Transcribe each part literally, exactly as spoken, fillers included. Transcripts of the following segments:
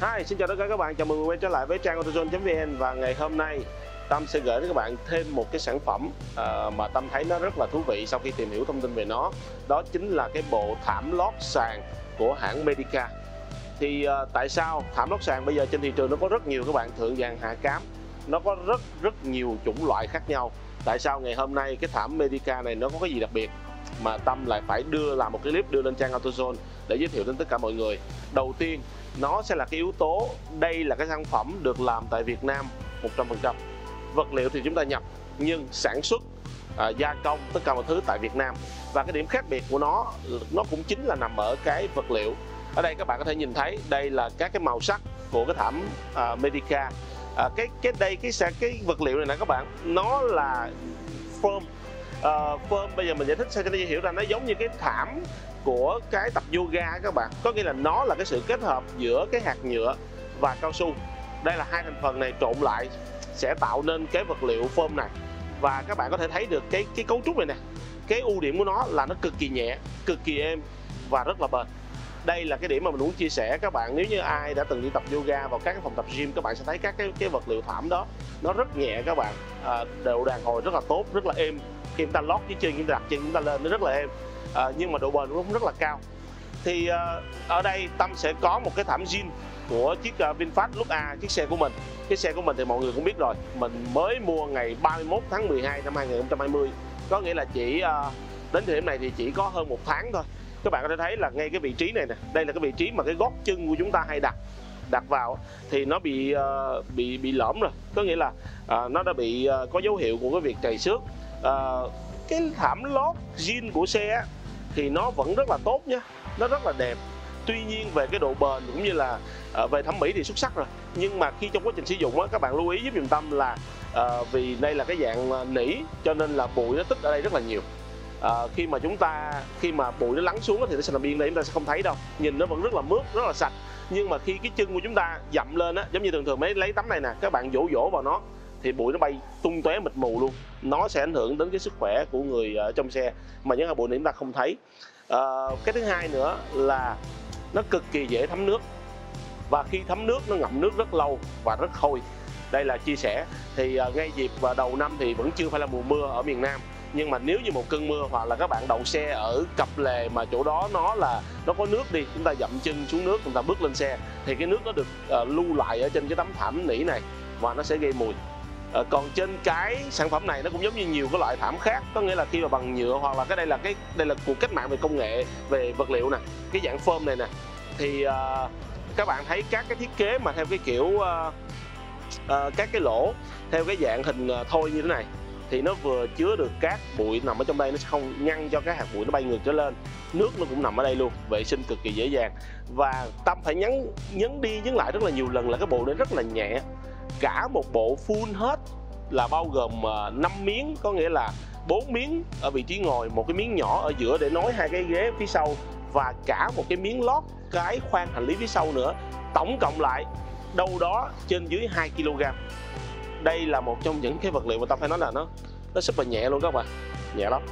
Hi, xin chào tất cả các bạn, chào mừng quay trở lại với trang AutoZone chấm vn. Và ngày hôm nay Tâm sẽ gửi đến các bạn thêm một cái sản phẩm uh, mà Tâm thấy nó rất là thú vị sau khi tìm hiểu thông tin về nó. Đó chính là cái bộ thảm lót sàn của hãng Medica. Thì uh, tại sao thảm lót sàn bây giờ trên thị trường nó có rất nhiều các bạn, thượng vàng hạ cám, nó có rất rất nhiều chủng loại khác nhau. Tại sao ngày hôm nay cái thảm Medica này nó có cái gì đặc biệt mà Tâm lại phải đưa làm một cái clip đưa lên trang AutoZone để giới thiệu đến tất cả mọi người? Đầu tiên, nó sẽ là cái yếu tố đây là cái sản phẩm được làm tại Việt Nam một trăm phần trăm. Vật liệu thì chúng ta nhập, nhưng sản xuất, à, gia công tất cả mọi thứ tại Việt Nam. Và cái điểm khác biệt của nó nó cũng chính là nằm ở cái vật liệu. Ở đây các bạn có thể nhìn thấy đây là các cái màu sắc của cái thảm à, Medica. À, cái cái đây cái cái vật liệu này nè các bạn, nó là foam. Uh, foam bây giờ mình giải thích sao cho nó dễ hiểu ra, nó giống như cái thảm của cái tập yoga các bạn, có nghĩa là nó là cái sự kết hợp giữa cái hạt nhựa và cao su. Đây là hai thành phần này trộn lại sẽ tạo nên cái vật liệu foam này. Và các bạn có thể thấy được cái cái cấu trúc này nè, cái ưu điểm của nó là nó cực kỳ nhẹ, cực kỳ êm và rất là bền. Đây là cái điểm mà mình muốn chia sẻ các bạn. Nếu như ai đã từng đi tập yoga vào các cái phòng tập gym, các bạn sẽ thấy các cái cái vật liệu thảm đó nó rất nhẹ các bạn, à, độ đàn hồi rất là tốt, rất là êm. Khi chúng ta lót dưới chân, chúng ta đặt chân chúng ta lên nó rất là êm, à, nhưng mà độ bền cũng rất là cao. Thì à, ở đây Tâm sẽ có một cái thảm jean của chiếc uh, VinFast Look A, chiếc xe của mình. Cái xe của mình thì mọi người cũng biết rồi, mình mới mua ngày ba mươi mốt tháng mười hai năm hai nghìn không trăm hai mươi, có nghĩa là chỉ uh, đến thời điểm này thì chỉ có hơn một tháng thôi. Các bạn có thể thấy là ngay cái vị trí này nè, đây là cái vị trí mà cái gót chân của chúng ta hay đặt đặt vào thì nó bị uh, bị bị lõm rồi, có nghĩa là uh, nó đã bị uh, có dấu hiệu của cái việc trầy xước. Uh, cái thảm lót jean của xe thì nó vẫn rất là tốt nha, nó rất là đẹp. Tuy nhiên về cái độ bền cũng như là uh, về thẩm mỹ thì xuất sắc rồi, nhưng mà khi trong quá trình sử dụng á, các bạn lưu ý giúp dùm Tâm là uh, vì đây là cái dạng uh, nỉ cho nên là bụi nó tích ở đây rất là nhiều. À, khi mà chúng ta khi mà bụi nó lắng xuống thì nó sẽ nằm yên đây, chúng ta sẽ không thấy đâu, nhìn nó vẫn rất là mướt, rất là sạch. Nhưng mà khi cái chân của chúng ta dậm lên á, giống như thường thường mấy lấy tấm này nè, các bạn vỗ vỗ vào nó thì bụi nó bay tung tóe mịt mù luôn, nó sẽ ảnh hưởng đến cái sức khỏe của người ở trong xe mà những hạt bụi này chúng ta không thấy. À, cái thứ hai nữa là nó cực kỳ dễ thấm nước, và khi thấm nước nó ngậm nước rất lâu và rất hôi. Đây là chia sẻ thì uh, ngay dịp vào đầu năm thì vẫn chưa phải là mùa mưa ở miền Nam, nhưng mà nếu như một cơn mưa hoặc là các bạn đậu xe ở cặp lề mà chỗ đó nó là nó có nước đi, chúng ta dậm chân xuống nước, chúng ta bước lên xe thì cái nước nó được uh, lưu lại ở trên cái tấm thảm nỉ này và nó sẽ gây mùi. Uh, còn trên cái sản phẩm này nó cũng giống như nhiều cái loại thảm khác, có nghĩa là khi mà bằng nhựa hoặc là cái đây là cái đây là cuộc cách mạng về công nghệ, về vật liệu nè, cái dạng foam này nè, thì uh, các bạn thấy các cái thiết kế mà theo cái kiểu uh, uh, các cái lỗ theo cái dạng hình uh, thôi như thế này thì nó vừa chứa được cát bụi nằm ở trong đây, nó sẽ không ngăn cho cái hạt bụi nó bay ngược trở lên. Nước nó cũng nằm ở đây luôn, vệ sinh cực kỳ dễ dàng. Và Tâm phải nhấn nhấn đi nhấn lại rất là nhiều lần là cái bộ này rất là nhẹ. Cả một bộ full hết là bao gồm năm miếng, có nghĩa là bốn miếng ở vị trí ngồi, một cái miếng nhỏ ở giữa để nối hai cái ghế phía sau, và cả một cái miếng lót cái khoang hành lý phía sau nữa. Tổng cộng lại đâu đó trên dưới hai ki lô gam. Đây là một trong những cái vật liệu mà Tâm phải nói là nó nó super nhẹ luôn các bạn, nhẹ lắm.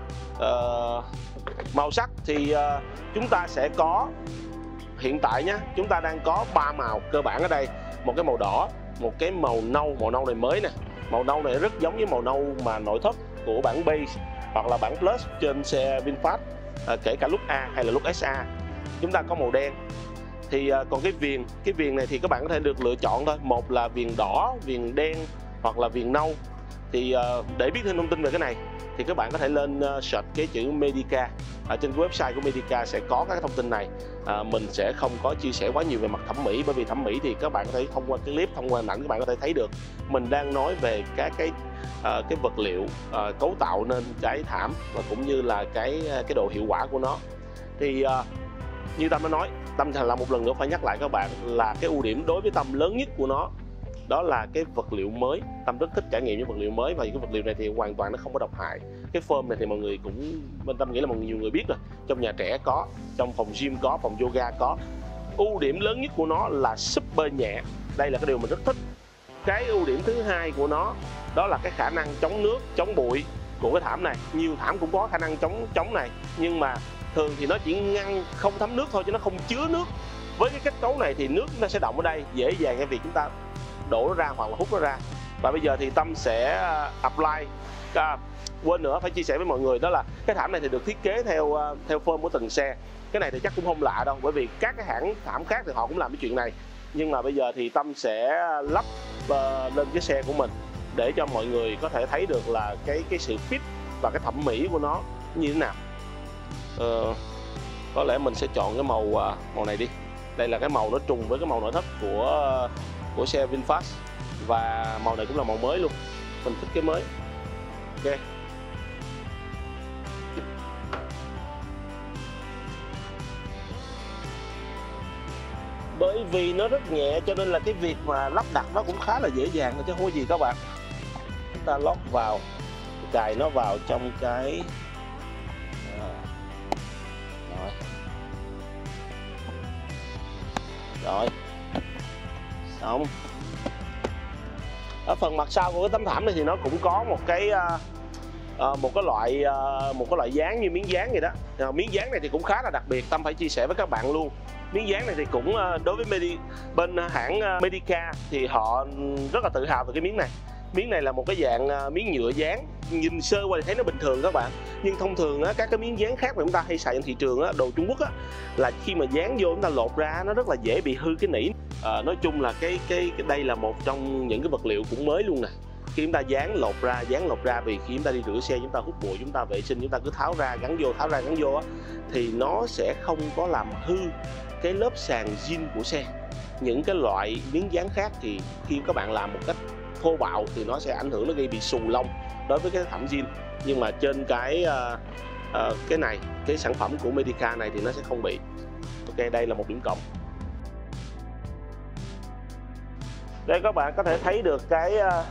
Uh, màu sắc thì uh, chúng ta sẽ có hiện tại nhá, chúng ta đang có ba màu cơ bản ở đây. Một cái màu đỏ, một cái màu nâu, màu nâu này mới nè. Màu nâu này rất giống với màu nâu mà nội thất của bản Base hoặc là bản Plus trên xe VinFast, uh, kể cả Look A hay là Look ét a. Chúng ta có màu đen. Thì uh, còn cái viền, cái viền này thì các bạn có thể được lựa chọn thôi, một là viền đỏ, viền đen hoặc là viền nâu. Thì uh, để biết thêm thông tin về cái này thì các bạn có thể lên uh, search cái chữ Medica ở trên cái website của Medica, sẽ có các thông tin này. Uh, mình sẽ không có chia sẻ quá nhiều về mặt thẩm mỹ, bởi vì thẩm mỹ thì các bạn có thể thông qua cái clip, thông qua hình ảnh các bạn có thể thấy được. Mình đang nói về các cái uh, cái vật liệu uh, cấu tạo nên cái thảm và cũng như là cái cái độ hiệu quả của nó. Thì uh, như Tâm đã nói, Tâm là một lần nữa phải nhắc lại các bạn là cái ưu điểm đối với Tâm lớn nhất của nó đó là cái vật liệu mới. Tâm rất thích trải nghiệm với vật liệu mới, và những cái vật liệu này thì hoàn toàn nó không có độc hại. Cái foam này thì mọi người cũng, bên Tâm nghĩ là mọi người nhiều người biết rồi, trong nhà trẻ có, trong phòng gym có, phòng yoga có. Ưu điểm lớn nhất của nó là super nhẹ, đây là cái điều mình rất thích. Cái ưu điểm thứ hai của nó đó là cái khả năng chống nước, chống bụi của cái thảm này. Nhiều thảm cũng có khả năng chống chống này, nhưng mà thường thì nó chỉ ngăn không thấm nước thôi chứ nó không chứa nước. Với cái kết cấu này thì nước nó sẽ đọng ở đây, dễ dàng cái việc chúng ta đổ nó ra hoặc là hút nó ra. Và bây giờ thì Tâm sẽ apply. À, quên nữa phải chia sẻ với mọi người, đó là cái thảm này thì được thiết kế theo theo form của từng xe. Cái này thì chắc cũng không lạ đâu, bởi vì các cái hãng thảm khác thì họ cũng làm cái chuyện này. Nhưng mà bây giờ thì Tâm sẽ lắp uh, lên cái xe của mình để cho mọi người có thể thấy được là cái cái sự fit và cái thẩm mỹ của nó như thế nào. Uh, có lẽ mình sẽ chọn cái màu uh, màu này đi. Đây là cái màu nó trùng với cái màu nội thất của uh, của xe VinFast, và màu này cũng là màu mới luôn. Mình thích cái mới. Ok. Bởi vì nó rất nhẹ cho nên là cái việc mà lắp đặt nó cũng khá là dễ dàng chứ không có gì các bạn. Chúng ta lót vào, cài nó vào trong cái à. Rồi. Rồi. Xong. Ở phần mặt sau của cái tấm thảm này thì nó cũng có một cái uh, một cái loại uh, một cái loại dán như miếng dán vậy đó. Uh, miếng dán này thì cũng khá là đặc biệt, Tâm phải chia sẻ với các bạn luôn. Miếng dán này thì cũng uh, đối với Medi, bên hãng uh, Medica thì họ rất là tự hào về cái miếng này. Miếng này là một cái dạng uh, miếng nhựa dán, nhìn sơ qua thì thấy nó bình thường các bạn. Nhưng thông thường á, các cái miếng dán khác mà chúng ta hay xài trên thị trường á, đồ Trung Quốc á, là khi mà dán vô chúng ta lột ra nó rất là dễ bị hư cái nỉ. À, nói chung là cái, cái cái đây là một trong những cái vật liệu cũng mới luôn nè. Khi chúng ta dán lột ra, dán lột ra, vì khi chúng ta đi rửa xe, chúng ta hút bụi, chúng ta vệ sinh, chúng ta cứ tháo ra gắn vô, tháo ra gắn vô á, thì nó sẽ không có làm hư cái lớp sàn zin của xe. Những cái loại miếng dán khác thì khi các bạn làm một cách thô bạo thì nó sẽ ảnh hưởng, nó gây bị xù lông đối với cái thảm zin. Nhưng mà trên cái uh, uh, cái này, cái sản phẩm của Medica này thì nó sẽ không bị. Ok, đây là một điểm cộng. Đây các bạn có thể thấy được cái uh,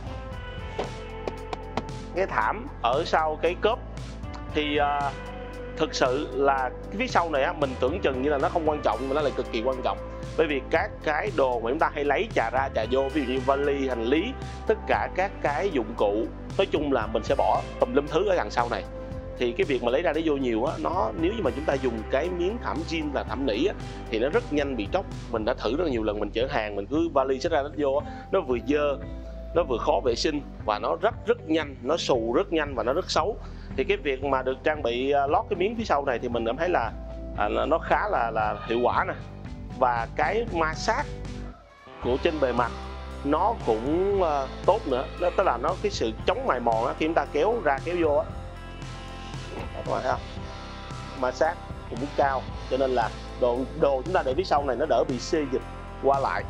cái thảm ở sau cái cốp. Thì uh, thực sự là cái phía sau này á, mình tưởng chừng như là nó không quan trọng nhưng mà nó lại cực kỳ quan trọng. Bởi vì các cái đồ mà chúng ta hay lấy chà ra chà vô, ví dụ như vali, hành lý, tất cả các cái dụng cụ, nói chung là mình sẽ bỏ tùm lum thứ ở đằng sau này. Thì cái việc mà lấy ra để vô nhiều á, nó nếu như mà chúng ta dùng cái miếng thảm zin là thảm nỉ á, thì nó rất nhanh bị tróc. Mình đã thử rất nhiều lần, mình chở hàng, mình cứ vali xách ra xách vô á, nó vừa dơ, nó vừa khó vệ sinh và nó rất rất nhanh, nó xù rất nhanh và nó rất xấu. Thì cái việc mà được trang bị lót cái miếng phía sau này thì mình cảm thấy là à, nó khá là là hiệu quả nè. Và cái ma sát của trên bề mặt nó cũng uh, tốt nữa, đó tức là nó cái sự chống mài mòn á, khi chúng ta kéo ra kéo vô á, các bạn thấy không, ma sát cũng cao, cho nên là đồ đồ chúng ta để phía sau này nó đỡ bị xê dịch qua lại.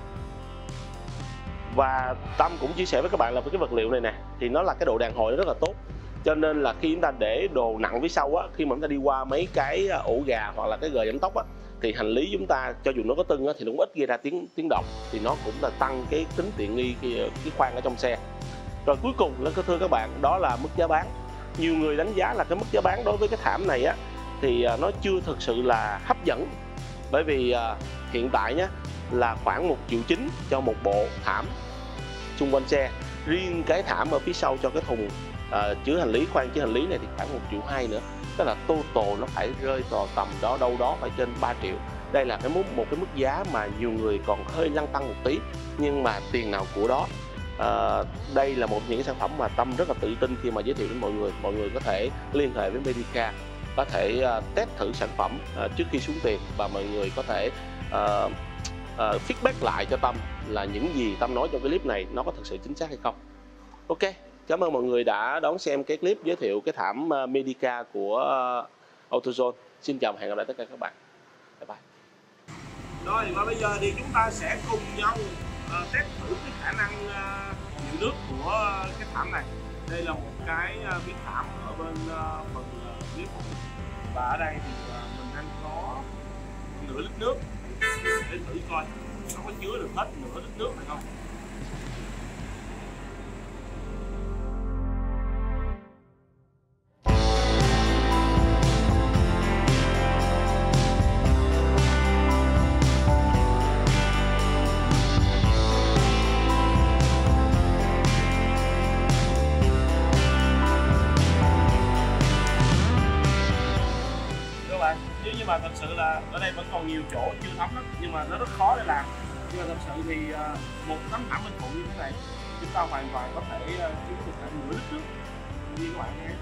Và Tâm cũng chia sẻ với các bạn là với cái vật liệu này nè thì nó là cái độ đàn hồi nó rất là tốt, cho nên là khi chúng ta để đồ nặng phía sau á, khi mà chúng ta đi qua mấy cái ổ gà hoặc là cái gờ giảm tốc á, thì hành lý chúng ta cho dù nó có tưng á, thì nó cũng ít gây ra tiếng tiếng động, thì nó cũng là tăng cái tính tiện nghi cái, cái khoang ở trong xe. Rồi cuối cùng là thưa các bạn, đó là mức giá bán. Nhiều người đánh giá là cái mức giá bán đối với cái thảm này á thì nó chưa thực sự là hấp dẫn, bởi vì uh, hiện tại nhá là khoảng một triệu chín cho một bộ thảm xung quanh xe. Riêng cái thảm ở phía sau cho cái thùng uh, chứa hành lý, khoang chứa hành lý này thì khoảng một triệu hai nữa, tức là total nó phải rơi vào tầm đó đâu đó phải trên ba triệu. Đây là cái mức một cái mức giá mà nhiều người còn hơi lăn tăn một tí, nhưng mà tiền nào của đó. Uh, đây là một những cái sản phẩm mà Tâm rất là tự tin khi mà giới thiệu đến mọi người. Mọi người có thể liên hệ với Medica, có thể uh, test thử sản phẩm uh, trước khi xuống tiền, và mọi người có thể uh, uh, feedback lại cho Tâm là những gì Tâm nói trong cái clip này nó có thực sự chính xác hay không. Ok, cảm ơn mọi người đã đón xem cái clip giới thiệu cái thảm uh, Medica của uh, AutoZone. Xin chào và hẹn gặp lại tất cả các bạn. Bye bye. Rồi, và bây giờ thì chúng ta sẽ cùng nhau uh, test thử cái khả năng uh, chịu nước của uh, cái thảm này. Đây là một cái uh, miếng thảm ở bên uh, phần uh, clip, và ở đây thì uh, mình đang có nửa lít nước để thử coi nó có chứa được hết nửa lít nước này không. Nếu như mà thật sự sự là ở đây vẫn còn nhiều chỗ chưa thấm lắm, nhưng mà nó rất khó để làm. Nhưng mà thật sự thì uh, một tấm thảm Minh Thuận như thế này chúng ta hoàn toàn có thể uh, chứa được khoảng nửa lít nước như các bạn thấy.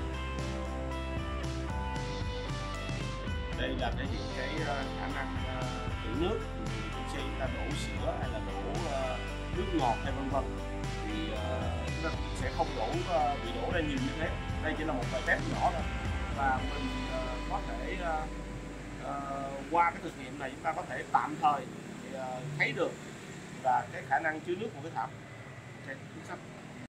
Đây là thể hiện cái uh, khả năng uh, trữ nước. Khi chúng ta đổ sữa hay là đổ uh, nước ngọt hay vân vân thì uh, chúng ta sẽ không đổ uh, bị đổ ra nhiều như thế. Đây chỉ là một bài test nhỏ thôi, và mình uh, có thể uh, uh, qua cái thực nghiệm này chúng ta có thể tạm thời uh, thấy được là cái khả năng chứa nước của cái thảm. Okay,